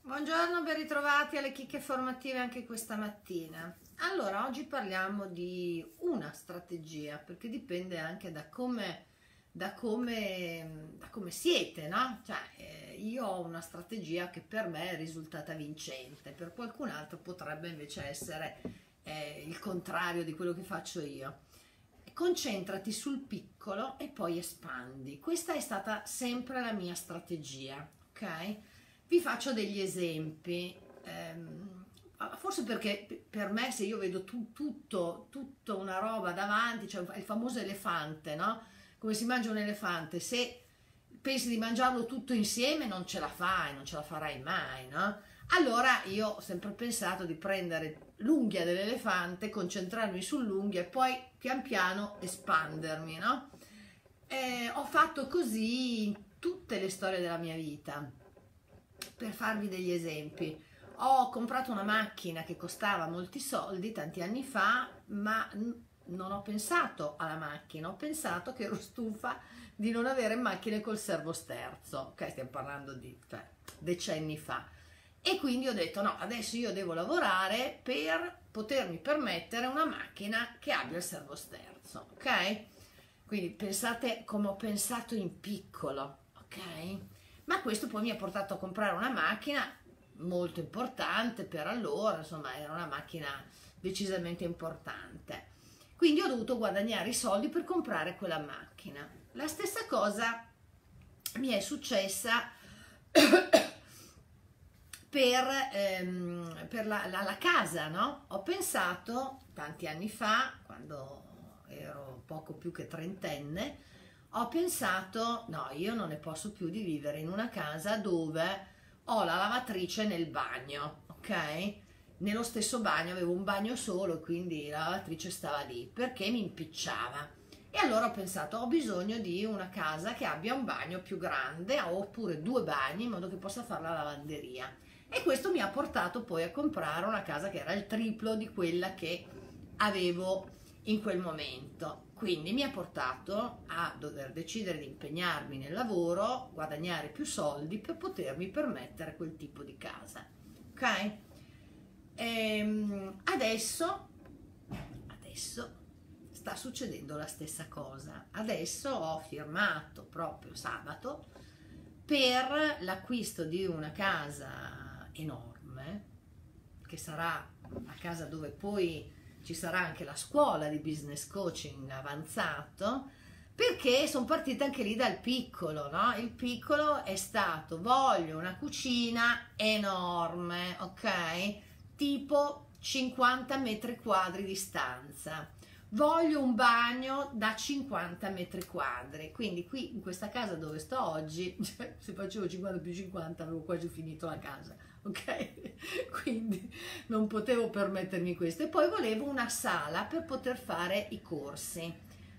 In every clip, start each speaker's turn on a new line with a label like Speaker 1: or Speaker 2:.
Speaker 1: Buongiorno, ben ritrovati alle chicche formative anche questa mattina. Allora, oggi parliamo di una strategia, perché dipende anche da come siete, no? Cioè, io ho una strategia che per me è risultata vincente, per qualcun altro potrebbe invece essere il contrario di quello che faccio io. Concentrati sul piccolo e poi espandi. Questa è stata sempre la mia strategia, ok? Vi faccio degli esempi, forse perché per me se io vedo tutta una roba davanti, cioè il famoso elefante, no? Come si mangia un elefante, se pensi di mangiarlo tutto insieme non ce la fai, non ce la farai mai, no? Allora io ho sempre pensato di prendere l'unghia dell'elefante, concentrarmi sull'unghia e poi pian piano espandermi, no? Ho fatto così in tutte le storie della mia vita. Per farvi degli esempi, ho comprato una macchina che costava molti soldi tanti anni fa, ma non ho pensato alla macchina, ho pensato che ero stufa di non avere macchine col servosterzo, ok? Stiamo parlando di decenni fa. E quindi ho detto no, adesso io devo lavorare per potermi permettere una macchina che abbia il servosterzo, ok? Quindi pensate come ho pensato in piccolo, ok? Ma questo poi mi ha portato a comprare una macchina molto importante per allora, insomma era una macchina decisamente importante. Quindi ho dovuto guadagnare i soldi per comprare quella macchina. La stessa cosa mi è successa per la casa, no? Ho pensato tanti anni fa, quando ero poco più che trentenne, ho pensato, no, io non ne posso più di vivere in una casa dove ho la lavatrice nel bagno, ok? Nello stesso bagno, avevo un bagno solo, quindi la lavatrice stava lì, perché mi impicciava. E allora ho pensato, ho bisogno di una casa che abbia un bagno più grande, oppure due bagni, in modo che possa fare la lavanderia. E questo mi ha portato poi a comprare una casa che era il triplo di quella che avevo in quel momento. Quindi mi ha portato a dover decidere di impegnarmi nel lavoro, guadagnare più soldi per potermi permettere quel tipo di casa, ok? Adesso sta succedendo la stessa cosa. Adesso ho firmato proprio sabato per l'acquisto di una casa enorme, che sarà la casa dove poi ci sarà anche la scuola di business coaching avanzato, perché sono partita anche lì dal piccolo, no? Il piccolo è stato, voglio una cucina enorme, ok? Tipo 50 metri quadri di stanza, voglio un bagno da 50 metri quadri, quindi qui in questa casa dove sto oggi, cioè, se facevo 50 più 50 avevo quasi finito la casa, ok? Quindi non potevo permettermi questo. E poi volevo una sala per poter fare i corsi.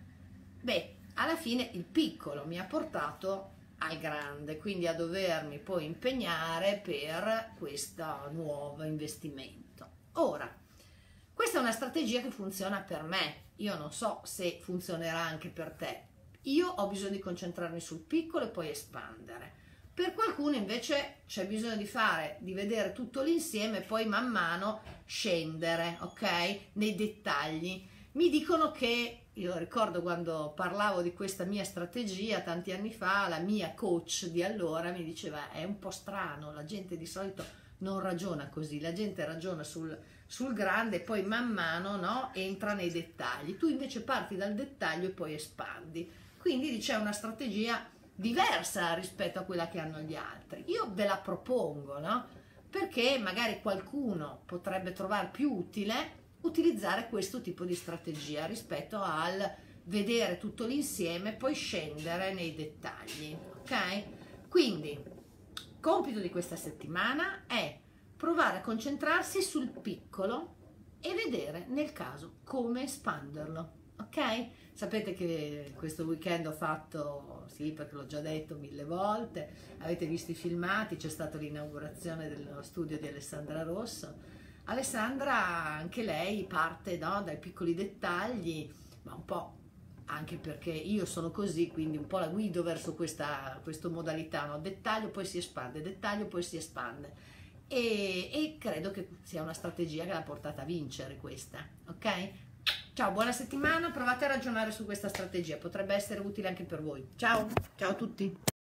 Speaker 1: Beh, alla fine il piccolo mi ha portato al grande, quindi a dovermi poi impegnare per questo nuovo investimento. Ora, questa è una strategia che funziona per me, io non so se funzionerà anche per te. Io ho bisogno di concentrarmi sul piccolo e poi espandere. Per qualcuno invece c'è bisogno di vedere tutto l'insieme e poi man mano scendere, ok? Nei dettagli. Mi dicono che, io ricordo quando parlavo di questa mia strategia tanti anni fa, la mia coach di allora mi diceva è un po' strano, la gente di solito non ragiona così, la gente ragiona sul grande e poi man mano, no, entra nei dettagli. Tu invece parti dal dettaglio e poi espandi. Quindi c'è una strategia diversa rispetto a quella che hanno gli altri. Io ve la propongo, no? Perché magari qualcuno potrebbe trovare più utile utilizzare questo tipo di strategia rispetto al vedere tutto l'insieme e poi scendere nei dettagli, ok? Quindi, compito di questa settimana è provare a concentrarsi sul piccolo e vedere nel caso come espanderlo, ok? Sapete che questo weekend ho fatto, sì, perché l'ho già detto 1000 volte, avete visto i filmati, c'è stata l'inaugurazione dello studio di Alessandra Rosso. Alessandra, anche lei parte, no, dai piccoli dettagli, ma un po' anche perché io sono così, quindi un po' la guido verso questa modalità, no? Dettaglio poi si espande, dettaglio poi si espande. e credo che sia una strategia che l'ha portata a vincere questa, ok? Ciao, buona settimana, provate a ragionare su questa strategia, potrebbe essere utile anche per voi. Ciao, ciao a tutti.